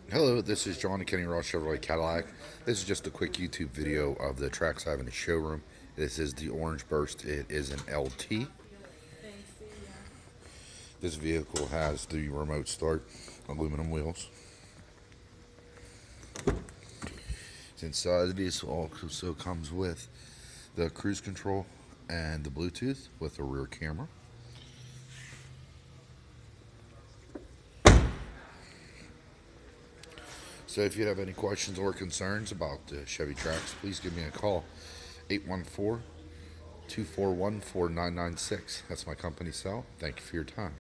Hello, this is John and Kenny Ross Chevrolet Cadillac. This is just a quick YouTube video of the Trax I have in the showroom. This is the Orange Burst. It is an LT. This vehicle has the remote start, aluminum wheels. Inside, this also comes with the cruise control and the Bluetooth with a rear camera. So if you have any questions or concerns about the Chevy Trax, please give me a call, 814-241-4996. That's my company cell. Thank you for your time.